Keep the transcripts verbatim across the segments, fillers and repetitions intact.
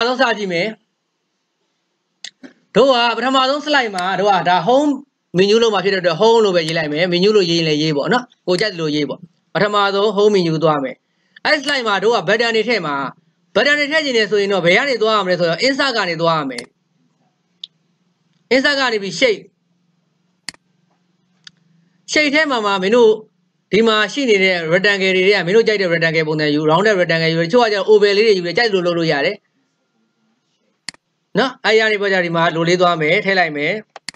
ဆုံးစကြည့်မယ်တို့ကပထမဆုံး slide မှာတို့ကဒါ home menu လို့မှာဖြစ်တဲ့အတွက် home လို့ပဲရေးလိုက်မယ် menu လို့ရေးရင်လည်းရေးပေါ့နော်ကိုကြိုက်တယ်လို့ရေးပေါ့ပထမဆုံး home menu သွားမယ်အဲ့ slide မှာတို့က button တွေထည့်မှာ button တွေထည့်ခြင်းနေဆိုရင်တော့ဘယ်ကနေသွားရမလဲဆိုတော့ insert ကနေသွားရမယ် insert ကနေပြီး shape shape ထဲမှာမှာမင်းတို့ဒီမှာရှိနေတဲ့ rectangle တွေကမင်းတို့ကြိုက်တဲ့ rectangle ပုံစံယူ rounded rectangle ယူတချို့ကကျတော့ oval လေးတွေယူတယ်ကြိုက်လို့လုပ်လို့ရတယ်နော်အဲ့ရနေပေါ်ကြဒီမှာလိုလေးသွားမယ်ထည့်လိုက်မယ်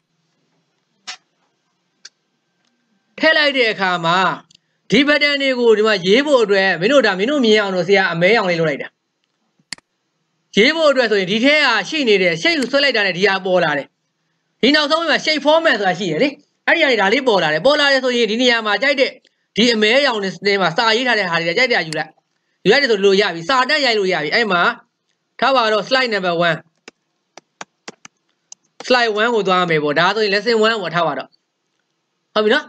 ထည့်လိုက်တဲ့အခါမှာဒီ button တွေကိုဒီမှာရေးဖို့အတွက်မင်းတို့ဒါမင်းတို့မြင်အောင်လို့ဆရာအမဲအောင်လေးလုပ်လိုက်တာရေးဖို့အတွက်ဆိုရင်ဒီထဲကရှိနေတဲ့ shape ကိုဆွဲလိုက်တာနဲ့ဒီဟာပေါ်လာတယ်ဒီနောက်ဆုံးမှာ shape format ဆိုတာရှိရလေအဲ့ဒီကနေဒါလေးပေါ်လာတယ်ပေါ်လာတယ်ဆိုရင်ဒီနေရာမှာကြိုက်တဲ့ဒီအမဲရောင်နေမှာစာရေးထားတဲ့ဟာတွေကြိုက်တဲ့ယူလိုက်ယူလိုက်တယ်ဆိုလို့ရပြီစာတက်ရိုက်လို့ရပြီအဲ့မှာထားပါတော့ slide number one slide one ကိုသွားမယ်ပေါ့ဒါဆိုရင် lesson one ကိုထားပါတော့ဟုတ်ပြီနော်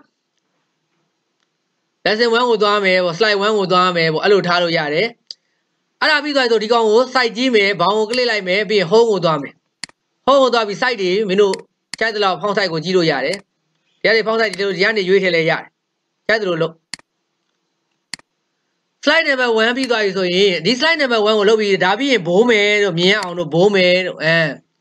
lesson one ကိုသွားမယ်ပေါ့ slide one ကိုသွားမယ်ပေါ့အဲ့လိုထားလို့ရတယ်အဲ့ဒါပြီးသွားဆိုဒီကောင်ကို site ကြည့်မယ်ဘောင်ကို click လိုက်မယ်ပြီးရင် home ကိုသွားမယ် home ကိုသွားပြီး site တွေမင်းတို့ကြိုက်တဲ့လောက်ဖောင်း site ကိုကြည့်လို့ရတယ်ဒီကနေဖောင်း site ဒီလိုဒီကနေရွေးထည့်လဲရတယ်ကြိုက်တယ်လို့လုပ် slide number one ပြီးသွားပြီဆိုရင်ဒီ slide number one ကိုလုပ်ပြီးဒါပြီးရင်ဘိုးမယ်တို့မြင်အောင်တို့ဘိုးမယ်တို့အဲ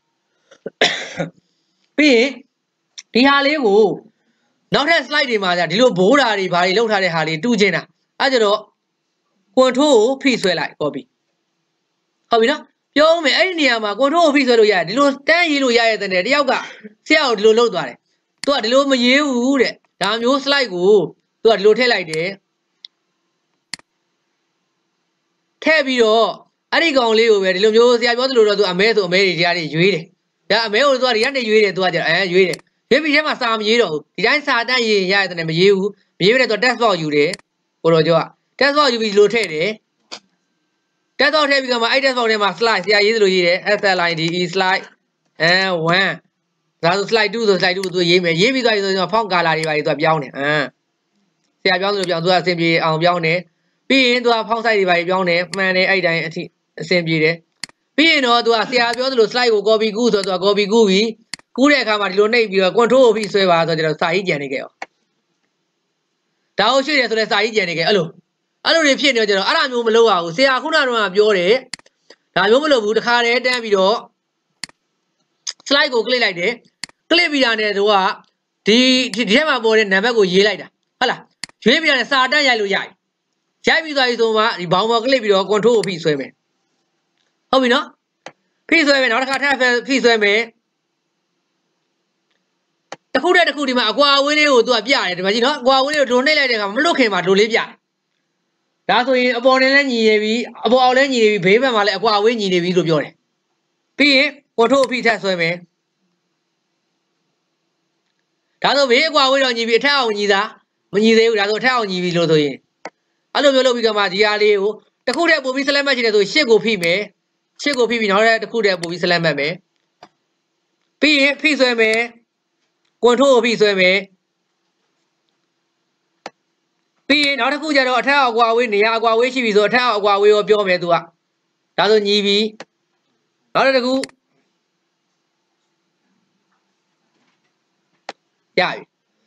ပြီးရင်ဒီဟာလေးကိုနောက်ထပ် slide တွေမှာじゃဒီလိုဘိုးတာတွေဘာတွေလောက်ထားတဲ့ဟာလေးတူးချင်းတာအဲကြတော့ control ကိုဖိဆွဲလိုက် copy ဟုတ်ပြီနော်ပြောဦးမယ်အဲ့ဒီနေရာမှာ control ကိုဖိဆွဲလို့ရတယ်ဒီလိုတန်းရေးလို့ရရဲ့တဲ့တယောက်ကဆရာကိုဒီလိုလုပ်သွားတယ်သူကဒီလိုမရေးဘူးတဲ့ဒါမျိုး slide ကိုသူကဒီလိုထည့်လိုက်တယ်ထည့်ပြီးတော့အဲ့ဒီကောင်လေးကိုပဲဒီလိုမျိုးဆရာပြောသလိုတော့သူအမဲဆိုအမဲတွေတရားတွေရွေးတယ်ဒါအမဲကိုသူကဒီကနေရွေးတယ်သူကကြအဲရွေးတယ်ရွေးပြီးထဲမှာစာမရေးတော့ဘူးဒီတိုင်းစာတန်းရေးရရတဲ့မရေးဘူးမရေးဘဲနဲ့သူ text box ယူတယ်ကိုတော့ကျော်က text box ယူပြီးဒီလိုထည့်တယ် text box ထည့်ပြီးကမှအဲ့ text box ထဲမှာ slide ဆရာရေးသလိုရေးတယ် S L I D E slide အဲ one ဒါဆို slide two ဆို slide two ကိုသူရေးမယ်ရေးပြီးသွားပြီဆိုရင် font color တွေပါသူကပြောင်းတယ်အမ်ဆရာပြောင်းသလိုပြောင်းသူကအဆင်ပြေအောင်ပြောင်းတယ်ပြီးရင်သူက font size တွေပါပြောင်းတယ်မှန်တယ်အဲ့တိုင်းအထိအဆင်ပြေတယ်ပြီးရင်တော့သူကဆရာပြောသလို slide ကို copy ကူးဆိုတော့ copy ကူးပြီးကူးတဲ့အခါမှာဒီလိုနှိပ်ပြီးတော့ control ကိုဖိဆွဲပါဆိုတော့စာရေးကြံနေခဲ့ရောဒါကိုရွှေ့တယ်ဆိုလဲစာရေးကြံနေခဲ့အဲ့လိုအဲ့လိုတွေဖြစ်နေတော့ကျတော့အဲ့ဒါမျိုးမလုပ်ရဘူးဆရာခုနကတော့ပြောတယ်ဒါမျိုးမလုပ်ဘူးတခါတည်းတန်းပြီးတော့ slide ကို click လိုက်တယ် click ပြီးတာနဲ့သူကဒီဒီထဲမှာပေါ်တဲ့နံပါတ်ကိုရေးလိုက်တာဟုတ်လားရွေးပြီးတာနဲ့စာတန်းရိုက်လို့ရတယ်ရိုက်ပြီးသွားပြီဆိုမှဒီဘောင်ပေါ် click ပြီးတော့ control ကိုဖိဆွဲမယ်ဟုတ်ပြီနော်ဖိဆွဲမယ်နောက်တစ်ခါထပ်ဖိဆွဲမယ်တခုတည်းတခုဒီမှာအကွာအဝေးလေးကိုသူကပြတယ်ဒီမှာကြည့်နော်အကွာအဝေးလေးကိုဒိုနှိပ်လိုက်တဲ့အခါမလွတ်ခင်မှာဒိုလေးပြဒါဆိုရင်အပေါ်နဲ့လည်းညီနေပြီအပေါ်အောက်လည်းညီနေပြီဘေးဘက်မှာလည်းအကွာအဝေးညီနေပြီလို့ပြောတယ်ပြီးရင် control ဖိထပ်ဆွဲမယ်ဒါဆိုဘေးအကွာအဝေးတော့ညီပြီအထက်အောင်ညီတာမညီသေးဘူးဒါဆိုအထက်အောင်ညီပြီလို့ဆိုရင်အဲ့လိုမျိုးလုပ်ပြီးကမှဒီဟာလေးကိုတခုတည်းပို့ပြီး select မှတ်ချင်တယ်ဆိုရှစ်ကိုဖိမယ်ရှစ်ကိုဖိပြီးနောက်တစ်ခုတည်းပို့ပြီး select မှတ်မယ်ပြီးရင်ဖိဆွဲမယ် control ကိုဖိဆွဲမယ်ပြီးရင်နောက်တစ်ခုကျတော့အထက်အကွာအဝေးနေရာအကွာအဝေးရှိပြီဆိုအထက်အကွာအဝေးကိုပြောမယ်သူကဒါဆိုညီပြီနောက်တစ်ခုရပြီ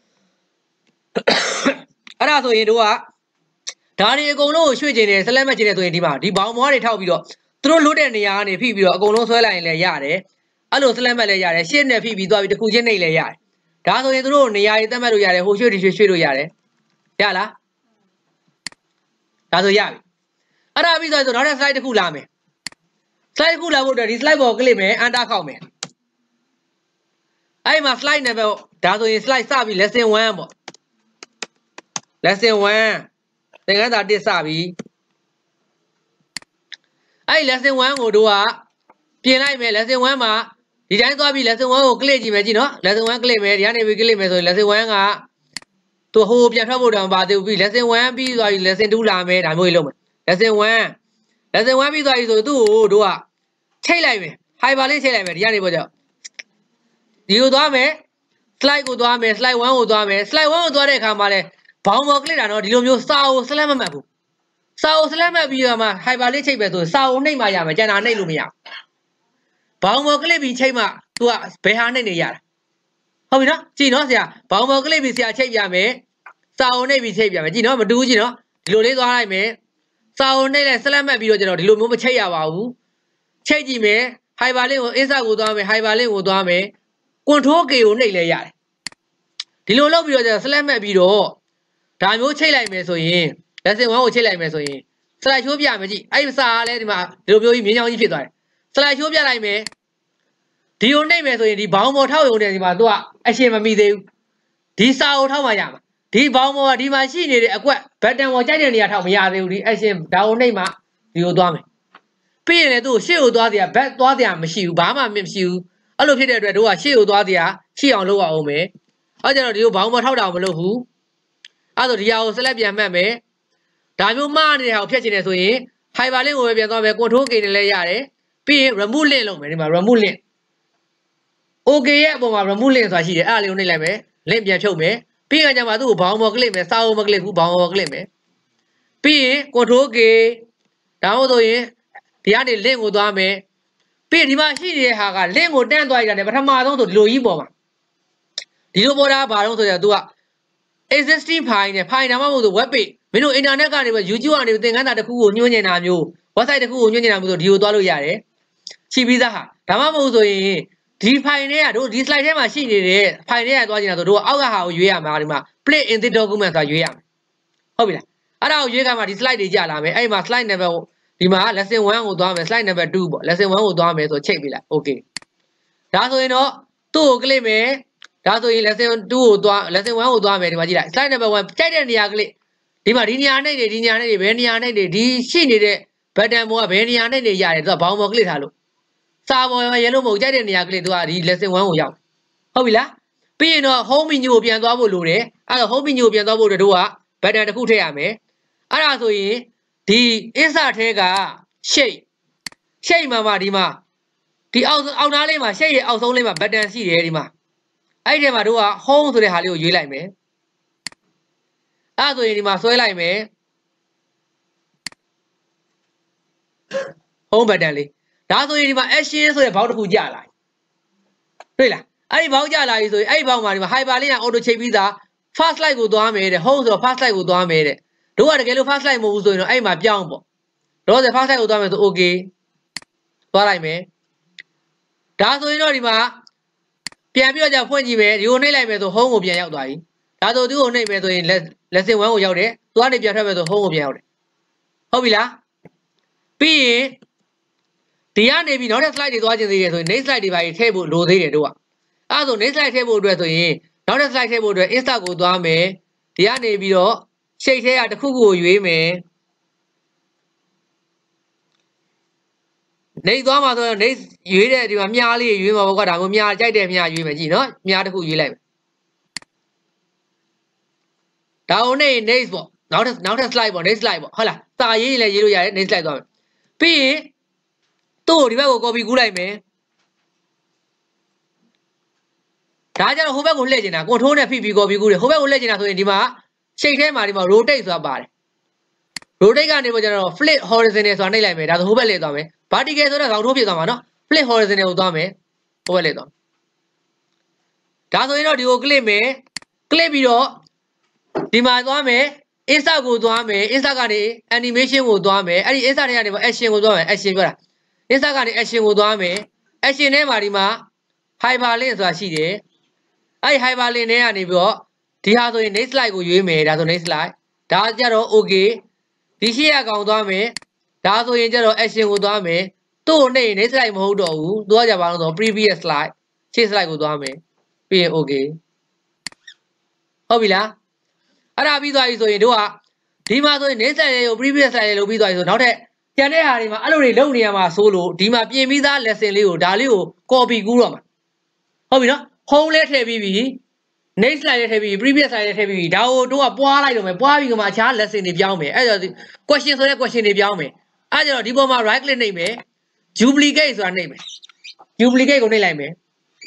အဲ့ဒါဆိုရင်တို့ကဒါတွေအကုန်လုံးကိုရွှေ့ကျင်တယ် select မှတ်ကျင်တယ်ဆိုရင်ဒီမှာဒီဘောင်မွားတွေထောက်ပြီးတော့သူတို့လွတ်တဲ့နေရာကနေဖိပြီးတော့အကုန်လုံးဆွဲလိုက်ရင်လည်းရတယ်အဲ့လို select မှတ်လည်းရတယ်ရှစ်နဲ့ဖိပြီးသွားပြီးတစ်ခုချင်းနှိပ်လည်းရတယ်ဒါဆိုရင်သူတို့နေရာတွေသတ်မှတ်လို့ရတယ်ဟိုရွှေ့ဒီရွှေ့ရွှေ့လို့ရတယ်ရလားဒါဆိုရပြီအဲ့ဒါပြီးသွားဆိုနောက်ထပ် slide တစ်ခုလာမယ် slide တစ်ခုလာဖို့အတွက်ဒီ slide ပေါ် click မယ် enter ခောက်မယ်အဲ့မှာ slide number ဒါဆိုရင် slide စပြီ lesson one ပေါ့ lesson one သင်ခန်းစာတစ်စပြီအဲ့ lesson one ကိုတို့ကပြင်လိုက်မယ် lesson one မှာဒီတိုင်းသွားပြီး lesson one ကို click ကြည့်မယ်ကြည့်နော် lesson one click မယ်ဒီကနေပြီး click မယ်ဆိုရင် lesson one ကသူဟိုပြန်ထွက်ဖို့တောင်ပါသေးဘူးပြီး lesson one ပြီးသွားပြီ lesson two လာမယ်ဒါမျိုးကြီးလုပ်မယ် lesson one lesson one ပြီးသွားပြီဆိုသူ့ကိုတို့ကချိတ်လိုက်မယ် hyper လေးချိတ်လိုက်မယ်ဒီကနေပေါ့ကြောက်ဒီကိုသွားမယ် slide ကိုသွားမယ် slide one ကိုသွားမယ် slide one ကိုသွားတဲ့အခါမှာလဲဘောင်ပေါ် click တာနော်ဒီလိုမျိုးစာအုပ် select မမှတ်ဘူးစာအုပ် select မှတ်ပြီးတော့မှ hyper လေးချိတ်ပဲဆိုစာအုပ်နှိပ်မှရမယ်ကျန်တာနှိပ်လို့မရဘူးဘောင်ပေါ်ကလစ်ပြီးချိန်မှ तू ကဘယ်ဟာနဲ့နေရတာဟုတ်ပြီနော်ကြည့်နော်ဆရာဘောင်ပေါ်ကလစ်ပြီးဆရာချိန်ပြမယ်စာအုပ်နှိပ်ပြီးချိန်ပြမယ်ကြည့်နော်မတူဘူးကြည့်နော်ဒီလိုလေးသွားလိုက်မယ်စာအုပ်နှိပ်လိုက်ဆက်လက်မှတ်ပြီးတော့ကျွန်တော်ဒီလိုမျိုးမချိန်ရပါဘူးချိန်ကြည့်မယ်ဟိုင်ဘာလင့်ကိုအင်းစာကိုသွားမယ်ဟိုင်ဘာလင့်ကိုသွားမယ်ကွန်ထရိုး K ကိုနှိပ်လဲရတယ်ဒီလိုလုပ်ပြီးတော့ကျွန်တော်ဆက်လက်မှတ်ပြီးတော့ဒါမျိုးချိန်လိုက်မယ်ဆိုရင် lesson one ကိုချိန်လိုက်မယ်ဆိုရင်စလိုက်ချိုးပြမယ်ကြည့်အဲ့ဒီစာကလည်းဒီမှာဒီလိုမျိုးကြီးမြင်းချောင်းကြီးဖြစ်သွားတယ်စလိုက်ချိုးပြလိုက်မယ်ဒီကိုနှိပ်မယ်ဆိုရင်ဒီဘောင်ပေါ်ထောက်ရုံနဲ့ဒီမှာ तू ကအရှင်မမိသေးဘူးဒီစာကိုထောက်မှရမှာဒီဘောင်ပေါ်ကဒီမှာရှိနေတဲ့အကွက်ဘတ်တန်ပေါ်ကြိုက်တဲ့နေရာထောက်မရသေးဘူးဒီအရှင်ဒါကိုနှိပ်မှဒီကိုသွားမယ်ပြီးရင်လည်းသူ့ကိုရှေ့ကိုသွားတရားဘတ်သွားတရားမရှိဘူးဘာမှမရှိဘူးအဲ့လိုဖြစ်တဲ့အတွက်တို့ကရှေ့ကိုသွားတရားရှိအောင်လုပ်ရအောင်မယ်အဲ့ကြတော့ဒီကိုဘောင်ပေါ်ထောက်တာမလုပ်ဘူးအဲ့ဆိုဒီဟာကိုဆက်လက်ပြန်မှတ်မယ်ဒါမျိုးမှားနေတဲ့ဟာကိုဖျက်ချင်တယ်ဆိုရင်ဟိုင်ဘာလင့်ကိုပဲပြန်သွားမယ်ကွန်ထရိုး K နဲ့လည်းရတယ်ပြီးရင် remove link လုပ်မယ်ဒီမှာ remove link OK ရဲ့အပေါ်မှာ remove link ဆိုတာရှိတယ်အဲ့ဒါလေးကိုနှိပ်လိုက်မယ် link ပြန်ဖြုတ်မယ်ပြီးရင်ကျမှသူ့ကိုဘောင်ပေါ် click မယ်စာအုပ်မ click ဘူးဘောင်ပေါ် click မယ်ပြီးရင် control K ဒါမှမဟုတ်ရင်ဒီကနေ link ကိုသွားမယ်ပြီးရင်ဒီမှာရှိနေတဲ့ဟာက link ကိုတန်းသွားရတာနဲ့ပထမဆုံးဆိုဒီလိုကြီးပေါ်မှာဒီလိုပေါ်တာဘာလို့ဆိုတော့ तू က existing file နဲ့ file နာမမဟုတ်ဆို web page မင်းတို့ internet ကနေပဲ YouTube ကနေသင်ခန်းစာတစ်ခုကိုညွှန်းနေတာမျိုး website တစ်ခုကိုညွှန်းနေတာမျိုးဆိုဒီကိုသွားလို့ရတယ်ရှိပြီးသားဟာဒါမှမဟုတ်ဆိုရင်ဒီ file တွေကတို့ဒီ slide ထဲမှာရှိနေတဲ့ file တွေကသွားနေတာဆိုတို့အောက်ကဟာကိုရွေးရမှာဒီမှာ play in the document ဆိုတာရွေးရမယ်ဟုတ်ပြီလားအဲ့ဒါကိုရွေးခါမှာဒီ slide တွေကြာလာမယ်အဲ့မှာ slide number ဒီမှာ lesson one ကိုသွားမယ် slide number two ပေါ့ lesson one ကိုသွားမယ်ဆိုချိန်ပြီလား okay ဒါဆိုရင်တော့သူ့ကို click မယ်ဒါဆိုရင် lesson two ကိုသွား lesson one ကိုသွားမယ်ဒီမှာကြည့်လိုက် slide number one ကြိုက်တဲ့နေရာ click ဒီမှာဒီနေရာနဲ့နေဒီနေရာနဲ့နေဘယ်နေရာနဲ့နေဒီရှိနေတဲ့ button ပေါ်ကဘယ်နေရာနဲ့နေရတယ်သူကဘောင်ပေါ် click ထားလို့စာပေါ်မှာရဲလို့မဟုတ်ကြိုက်တဲ့နေရာ click သူကဒီ lesson one ကိုရောက်ဟုတ်ပြီလားပြီးရင်တော့ home menu ကိုပြန်သွားဖို့လိုတယ်အဲ့တော့ home menu ကိုပြန်သွားဖို့တို့က button တစ်ခုထည့်ရမယ်အဲ့ဒါဆိုရင်ဒီ insert ထဲက shape shape မှာမှာဒီမှာဒီအောက်အောက်နားလေးမှာ shape ရဲ့အောက်ဆုံးလေးမှာ button ရှိတယ်ဒီမှာအဲ့ဒီထဲမှာတို့က home ဆိုတဲ့ဟာလေးကိုရွေးလိုက်မယ်အဲ့ဆိုရင်ဒီမှာဆွဲလိုက်မယ် home button လေးဒါဆိုရင်ဒီမှာ action ဆိုတဲ့ဘောက်တစ်ခုကြာလာတွေ့လားအဲ့ဒီဘောက်ကြာလာပြီဆိုရင်အဲ့ဒီဘောက်မှာဒီမှာ hyperlink က auto ချိန်ပြီးသား first slide ကိုသွားမယ်တဲ့ home ဆိုတော့ first slide ကိုသွားမယ်တဲ့တို့ကတကယ်လို့ first slide မဟုတ်ဘူးဆိုရင်တော့အဲ့မှာပြောင်းပေါ့တော့ဆို first slide ကိုသွားမယ်ဆို okay သွားလိုက်မယ်ဒါဆိုရင်တော့ဒီမှာပြန်ပြီးတော့じゃဖွင့်ကြည့်မယ်ဒီကိုနှိပ်လိုက်မယ်ဆို home ကိုပြန်ရောက်သွားပြီဒါဆိုသူ့ကိုနှိပ်မယ်ဆိုရင် lesson one ကိုရောက်တယ်သူကနေပြန်ထွက်မယ်ဆို home ကိုပြန်ရောက်တယ်ဟုတ်ပြီလားပြီးရင်ဒီကနေပြီးနောက်ထပ် slide တွေသွားခြင်းသေးတယ်ဆိုရင် next slide တွေပါထည့်ဖို့လိုသေးတယ်တို့ကအဲ့ဒါဆို next slide ထည့်ဖို့အတွက်ဆိုရင်နောက်ထပ် slide ထည့်ဖို့အတွက် insert ကိုသွားမယ်ဒီကနေပြီးတော့ shape ထဲကတစ်ခုခုကိုရွေးမယ်နေသွားမှာဆိုတော့နေရွေးတဲ့ဒီမှာမြားလေးရွေးမှာပေါ့ကွာဒါမျိုးမြားကြိုက်တဲ့မြားရွေးမယ်ကြည့်နော်မြားတစ်ခုရွေးလိုက်မယ်ဒါအောင်နေ next ပေါ့နောက်ထပ်နောက်ထပ် slide ပေါ့ next slide ပေါ့ဟုတ်လားစာရေးလည်းရေးလို့ရတယ် next slide သွားမယ်ပြီးရင်သူ့ကိုဒီဘက်ကို copy ကူးလိုက်မယ်ဒါကြတော့ဟိုဘက်ကိုလှည့်ချင်တာ control နဲ့ဖိပြီး copy ကူးတယ်ဟိုဘက်ကိုလှည့်ချင်တာဆိုရင်ဒီမှာ shape ထဲမှာဒီမှာ rotate ဆိုတာပါတယ် rotate ကနေပေါ့ကျတော့ flip horizontal ဆိုတာနှိပ်လိုက်မယ်ဒါဆိုဟိုဘက်လှည့်သွားမယ် vertical ဆိုတော့ခေါင်းထိုးဖြစ်သွားမှာနော် flip horizontal ကိုသွားမယ်ဟိုဘက်လှည့်သွားဒါဆိုရင်တော့ဒီကို click မယ် click ပြီးတော့ဒီမှာသွားမယ် insert ကိုသွားမယ် insert ကနေ animation ကိုသွားမယ်အဲ့ဒီ insert ထဲကနေပေါ့ action ကိုသွားမယ် action ပြောတာ insert ကနေ action ကိုသွားမယ် action ထဲမှာဒီမှာ hyperlink ဆိုတာရှိတယ်အဲ့ဒီ hyperlink ထဲကနေပြီးတော့ဒီဟာဆိုရင် next slide ကိုရွေးမယ်ဒါဆို next slide ဒါကြတော့ okay ဒီရှေ့ရကောင်သွားမယ်ဒါဆိုရင်ကြတော့ action ကိုသွားမယ်သူ့ကိုနှိပ်ရင် next slide မဟုတ်တော့ဘူးသူကကြပါလို့ဆို previous slide ရှေ့ slide ကိုသွားမယ်ပြီးရင် okay ဟုတ်ပြီလားအဲ့ဒါပြီးသွားပြီဆိုရင်တို့ကဒီမှာဆိုရင် next slide ရေကို previous slide ရေလုပ်ပြီးသွားပြီဆိုနောက်ထပ်ကျန်တဲ့ဟာတွေမှာအဲ့လိုတွေလုပ်နေရမှာဆိုလို့ဒီမှာပြင်ပြီးသား lesson လေးကိုဒါလေးကို copy ကူးတော့မှာဟုတ်ပြီနော် home လေးထည့်ပြီးပြီ next slide လေးထည့်ပြီး previous slide လေးထည့်ပြီးဒါကိုတို့ကပွားလိုက်တော့မယ်ပွားပြီးကမှအခြား lesson တွေပြောင်းမယ်အဲ့ဒါ question ဆိုတဲ့ question တွေပြောင်းမယ်အဲ့ဒါတော့ဒီပေါ်မှာ right click နှိပ်မယ် duplicate ဆိုတာနှိပ်မယ် duplicate ကိုနှိပ်လိုက်မယ်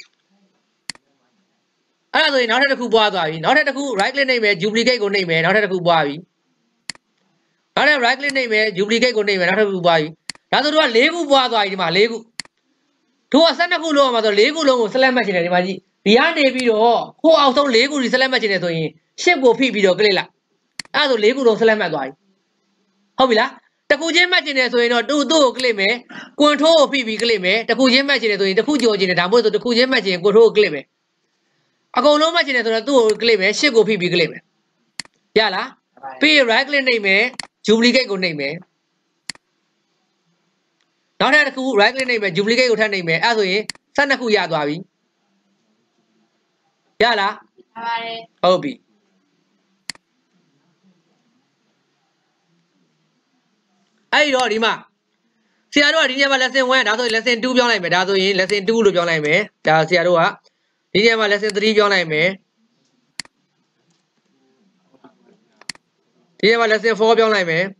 အဲ့ဒါဆိုရင်နောက်ထပ်တစ်ခုပွားသွားပြီနောက်ထပ်တစ်ခု right click နှိပ်မယ် duplicate ကိုနှိပ်မယ်နောက်ထပ်တစ်ခုပွားပြီနောက်ထပ် right click နှိပ်မယ် duplicate ကိုနှိပ်မယ်နောက်ထပ်တစ်ခုပွားပြီဒါဆိုတော့၄ခုပွားသွားပြီဒီမှာ၄ခုထိုးကဆက်နှစ်ခုလုံးမှာဆိုလေးခုလုံးကို select မှတ်ချင်တယ်ဒီမှာကြည့်ဒီကနေပြီးတော့ခိုးအောင်ဆုံးလေးခုဒီ select မှတ်ချင်တယ်ဆိုရင်ရှစ်ကိုဖိပြီးတော့ click လိုက်အဲ့ဒါဆိုလေးခုလုံး select မှတ်သွားပြီဟုတ်ပြီလားတခုချင်းမှတ်ချင်တယ်ဆိုရင်တော့သူ့သူ့ကို click မယ် control ကိုဖိပြီး click မယ်တခုချင်းမှတ်ချင်တယ်ဆိုရင်တခုကြော်ချင်တယ်ဒါမှမဟုတ်ဆိုတခုချင်းမှတ်ချင်ရင် control ကို click မယ်အကုန်လုံးမှတ်ချင်တယ်ဆိုတော့သူ့ကို click မယ်ရှစ်ကိုဖိပြီး click မယ်ရလားပြီး right click နှိပ်မယ် duplicate ကိုနှိပ်မယ်နောက်ထပ်တစ်ခု right click နှိပ်မယ် duplicate ကိုထပ်နှိပ်မယ်အဲ့ဆိုရင်ဆက်နှစ်ခုရသွားပြီရလားရပါတယ်ဟုတ်ပြီအဲ့တော့ဒီမှာဆရာတို့ကဒီညမှာ lesson one ဒါဆိုရင် lesson two ပြောင်းလိုက်မယ်ဒါဆိုရင် lesson two လို့ပြောင်းလိုက်မယ်ဒါဆရာတို့ကဒီညမှာ lesson three ပြောင်းလိုက်မယ်ဒီညမှာ lesson four ပြောင်းလိုက်မယ်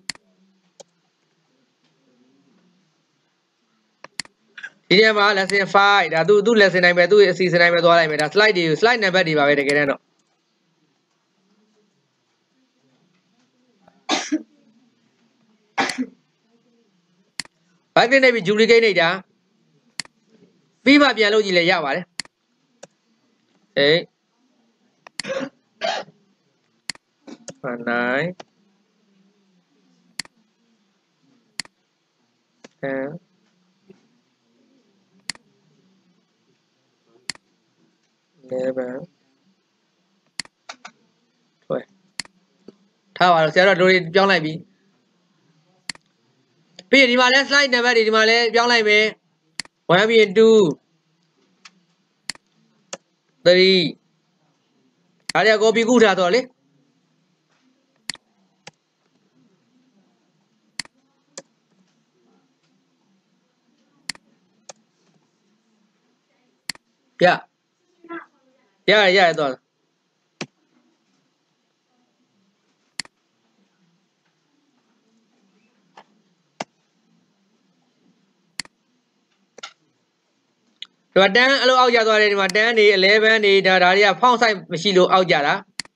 ဒီညမှာ lesson five ဒါသူသူ lesson တိုင်းပဲသူ့အစီအစဉ်တိုင်းပဲသွားလိုက်မယ်ဒါ slide တွေ slide number တွေပါပဲတကယ်တမ်းတော့right click နှိပ်ပြီး duplicate နှိပ်တာပြီးမှပြန်လုပ်ကြည့်လဲရပါတယ်အေးnine ten eleven twelve ထားပါတော့ဆရာတို့တို့ပြောင်းလိုက်ပြီပြီးရင်ဒီမှာလဲ slide number တွေဒီမှာလဲပြောင်းလိုက်မယ်oneပြီးရင်two three ဒါတွေက copy ကူးထားတော့လေရရရရတော့ဒီမှာတန်းအဲ့လိုအောက်ကျသွားတယ်ဒီမှာတန်းနေelevenနေဒါဒါတွေကဖောင်းဆိုင်မရှိလို့အောက်ကျတာ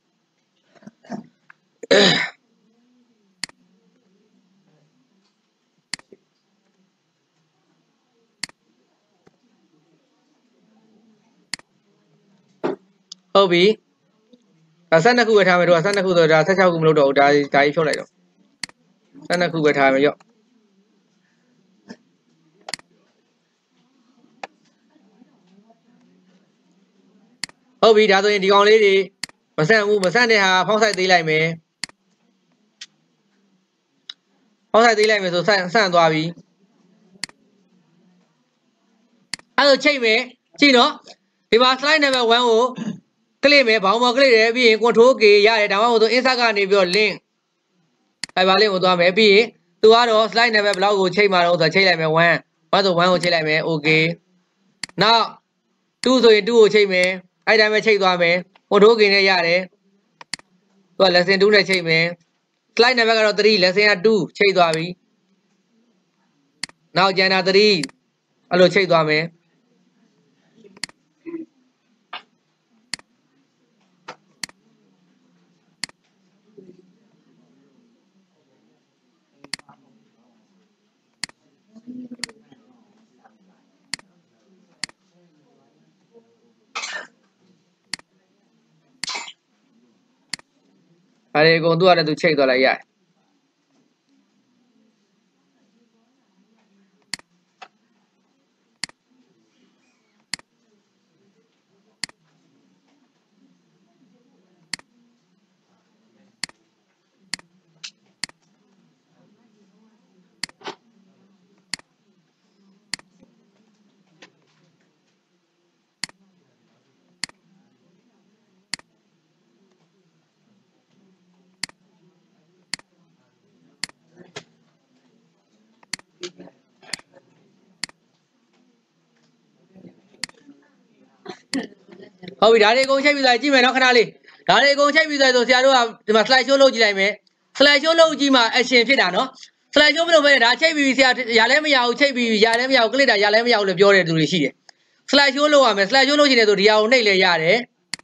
ဟုတ်ပြီဒါဆက်နှစ်ခုပဲထားမယ်တို့ကဆက်နှစ်ခုဆိုဒါဆက်၆ခုမလုပ်တော့ဘူးဒါဒါကြီးဖြုတ်လိုက်တော့ဆက်နှစ်ခုပဲထားမယ်ရော့ဟုတ်ပြီဒါဆိုရင်ဒီကောင်လေးတွေမဆန့်ဘူးမဆန့်တဲ့ဟာဖောင်းဆိုင်သေးလိုက်မယ်ဖောင်းဆိုင်သေးလိုက်မယ်ဆိုဆန့်ဆန့်သွားပြီအဲ့လိုချိန်မယ်ကြည့်နော်ဒီမှာ slide number one ကို click မယ်ဘောင်းပေါ် click တယ်ပြီးရင် control K ရတယ်ဒါမှမဟုတ်ဆို insert ကနေပြီးတော့ link အဲ့ပါ link ကိုသွားမယ်ပြီးရင်သူကတော့ slide number ဘယ်လောက်ကိုချိန်မှာတော့ဆိုချိန်လိုက်မယ်one oneဆိုoneကိုချိန်လိုက်မယ် okay နောက် two ဆိုရင်twoကိုချိန်မယ်အဲ့တိုင်းပဲချိန်သွားမယ် control K နဲ့ရတယ်သူက lesson two နဲ့ချိန်မယ် slide number ကတော့three lesson ကtwoချိန်သွားပြီနောက်ကျန်တာthreeအဲ့လိုချိန်သွားမယ်အဲ့ဒီအကုန်သူ့ရတယ်သူချိန်သွားလိုက်ရတယ်ဟုတ်ပြီဒါတွေအကုန်ချိန်ပြီးသွားကြည့်မယ်နော်ခဏလေးဒါတွေအကုန်ချိန်ပြီးသွားဆိုဆရာတို့ကဒီမှာ slide show လုပ်ကြည့်လိုက်မယ် slide show လုပ်ကြည့်မှ action ဖြစ်တာနော် slide show မလုပ်ဘဲဒါချိန်ပြီးဆရာရလဲမရဘူးချိန်ပြီးရလဲမရဘူး click တာရလဲမရဘူးလို့ပြောတဲ့သူတွေရှိတယ် slide show လုပ်ရမယ် slide show လုပ်ချင်တယ်ဆိုဒီဟာကိုနှိပ်လဲရတယ်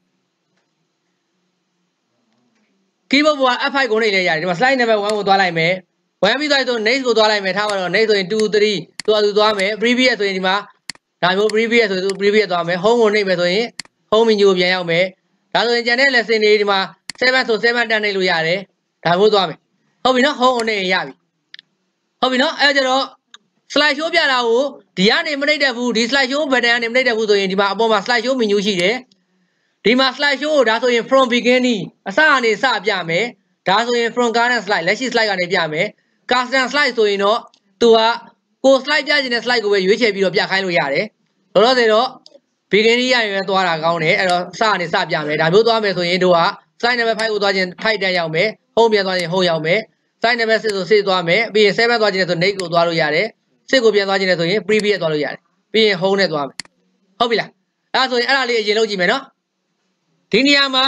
keyboard ပေါ်က F five ကိုနှိပ်လဲရတယ်ဒီမှာ slide number one ကိုသွားလိုက်မယ်oneပြီးသွားဆို next ကိုသွားလိုက်မယ်ထားပါတော့ next ဆိုရင်two three သူကသူသွားမယ် previous ဆိုရင်ဒီမှာဒါမျိုး previous ဆိုသူ previous သွားမယ် home ကိုနှိပ်မယ်ဆိုရင် home menu ကိုပြန်ရောက်မယ်ဒါဆိုရင်ကျန်တဲ့ lesson တွေဒီမှာsevenဆိုsevenတက်နှိပ်လို့ရတယ်ဒါမျိုးသွားမယ်ဟုတ်ပြီနော် home ကိုနှိပ်ရင်ရပြီဟုတ်ပြီနော်အဲကြတော့ slide show ပြတာကိုဒီကနေမနှိပ်တတ်ဘူးဒီ slide show button ကနေမနှိပ်တတ်ဘူးဆိုရင်ဒီမှာအပေါ်မှာ slide show menu ရှိတယ်ဒီမှာ slide show ကိုဒါဆိုရင် from beginning အစကနေစပြမယ်ဒါဆိုရင် from current slide လက်ရှိ slide ကနေပြမယ် custom slide ဆိုရင်တော့သူကကို slide ပြခြင်းတဲ့ slide ကိုပဲရွေးချယ်ပြီးတော့ပြခိုင်းလို့ရတယ်လောလောဆယ်တော့ beginning ရရင်သွားတာကောင်းတယ်အဲ့တော့စကနေစပြမယ်ဒါမျိုးသွားမယ်ဆိုရင်တို့က slide number five ကိုသွားခြင်း five တက်ရောက်မယ် home ပြန်သွားခြင်း home ရောက်မယ် slide number six ဆို six သွားမယ်ပြီးရင် seven သွားခြင်းဆို next ကိုသွားလို့ရတယ် six ကိုပြန်သွားခြင်းဆိုရင် previous သွားလို့ရတယ်ပြီးရင် home နဲ့သွားမယ်ဟုတ်ပြီလားအဲ့ဒါဆိုရင်အဲ့ဒါလေးအရင်လုပ်ကြည့်မယ်နော်ဒီနေရာမှာ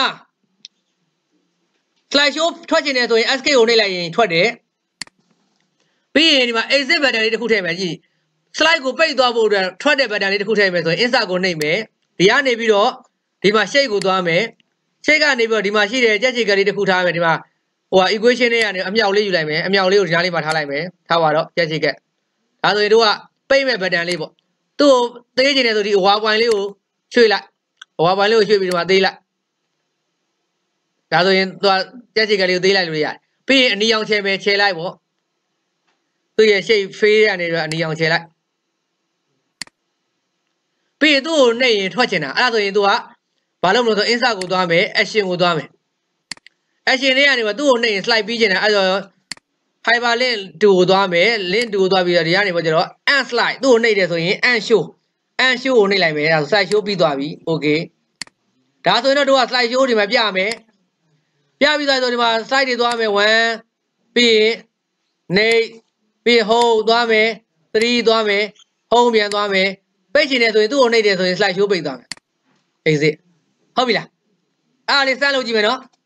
slide show ထွက်ခြင်းတယ်ဆိုရင် escape ကိုနှိပ်လိုက်ရင်ထွက်တယ်ပြီးရင်ဒီမှာ exit button လေးတစ်ခုထည့်မယ်ကြည့် slide ကိုပိတ်သွားဖို့အတွက်ထွက်တဲ့ button လေးတစ်ခုထည့်မယ်ဆိုရင် insert ကိုနှိပ်မယ်ဒီကနေပြီးတော့ဒီမှာ shape ကိုသွားမယ် shape ကနေပြီးတော့ဒီမှာရှိတဲ့ကြက်ချေကလေးတစ်ခုထားမယ်ဒီမှာဟိုဟာ equation တွေကနေအမြောက်လေးယူလိုက်မယ်အမြောက်လေးကိုဒီနားလေးမှာထားလိုက်မယ်ထားပါတော့ကြက်ချေကက်ဒါဆိုရင်တို့ကပိတ်မဲ့ button လေးပေါ့သူ့ကိုသေးခြင်းတယ်ဆိုဒီ over point လေးကိုရွှေ့လိုက် over point လေးကိုရွှေ့ပြီးဒီမှာသေးလိုက်ဒါဆိုရင်သူကကြက်ချေကလေးကိုသေးလိုက်လို့ရတယ်ပြီးရင်အနီအောင်ချဲမယ်ချဲလိုက်ပေါ့သူ့ရဲ့ shape face ကနေတော့အနီအောင်ချဲလိုက်ပြီးရင်သူ့ကိုနှိပ်ရင်ထွက်ချင်တာအဲ့ဒါဆိုရင်သူကဘာလို့မလို့ဆို insert ကိုသွားမယ် action ကိုသွားမယ် action လေးကနေမှာသူ့ကိုနှိပ်ရင် slide ပြီးချင်တာအဲ့တော့ hyperlink two ကိုသွားမယ် link two ကိုသွားပြီးတော့ဒီကနေပေါ့ကျတော့ and slide သူ့ကိုနှိပ်တယ်ဆိုရင် and show and show ကိုနှိပ်လိုက်မယ်အဲ့ဒါဆို slide show ပြီးသွားပြီ okay ဒါဆိုရင်တော့တို့က slide show ဒီမှာပြမယ်ပြပြီးသွားဆိုဒီမှာ slide တွေသွားမယ် one ပြီးရင် next ပြီး home သွားမယ် three သွားမယ် home ပြန်သွားမယ်ပိတ်ချင်တယ်ဆိုရင်သူ့ကိုနှိပ်တယ်ဆိုရင် slide show ပိတ်သွားမယ် exit ဟုတ်ပြီလားအဲ့ဒါလေးစမ်းလုပ်ကြည့်မယ်နော်